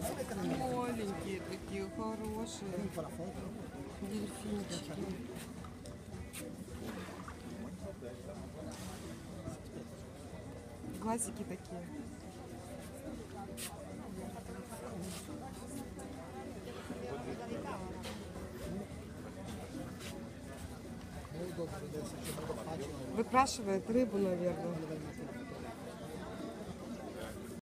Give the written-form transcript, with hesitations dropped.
Маленькие такие, хорошие. Дельфинчики. Глазики такие. Выпрашивает рыбу, наверное.